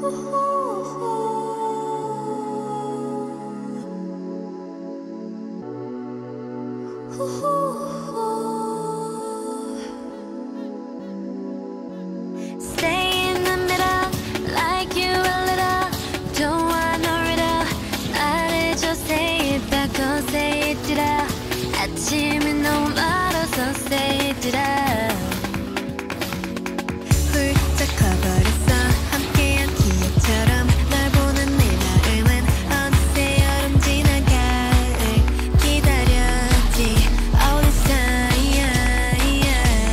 Stay in the middle, like you a little. Don't want no riddle. 말해줘, say it back, oh say it Ditto. 아침이 너무 멀어서 say it Ditto. 훌쩍 커버렸어 함께한 기억처럼 널 보는 내 마음은 어느새 여름 지난 가을 기다렸지 all this time.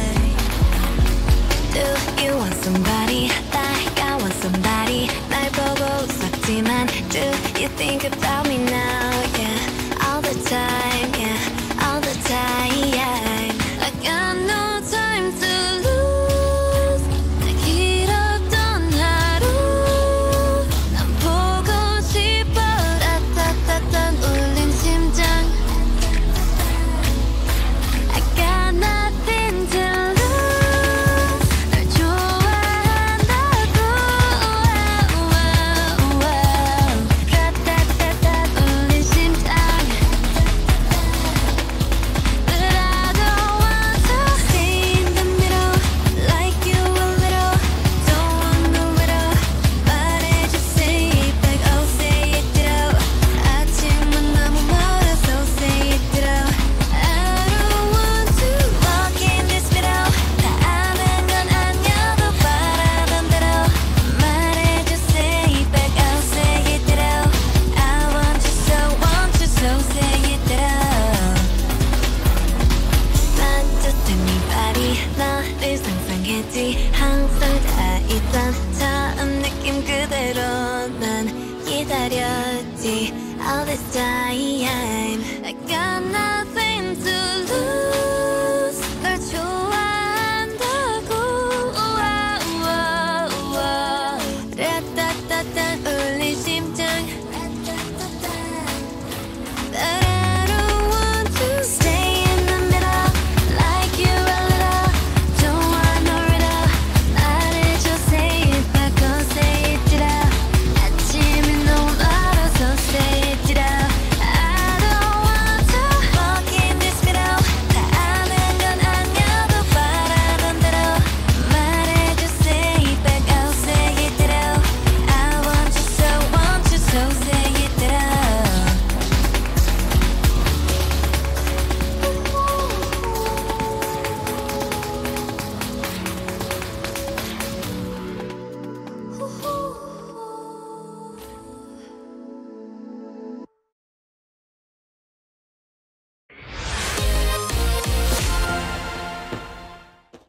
Do you want somebody like I want somebody 날 보고 웃었지만 do you think about me now? Yeah, all the time, yeah, all the time. I got no time to lose. 날 길었던 하루 난 보고 싶어. 따따따딴 울린 심장. I got nothing to lose. 널 좋아한다고. 따따따딴 울린 심장. But I don't want to Stay in the middle, like you a little. Don't want no riddle. 말해줘, say it back, oh say it Ditto. 아침은 너무 멀어서 say it Ditto. I don't want to walk in this middle. 다 아는 건 아니어도 바라던 대로 말해줘, say it back, oh say it Ditto. I want you, so say it Ditto. 만졌던 네 발이 너를 상상했지 항상 다 있던 처음 느낌 그대로 난 기다렸지 all this time. I got nothing to lose.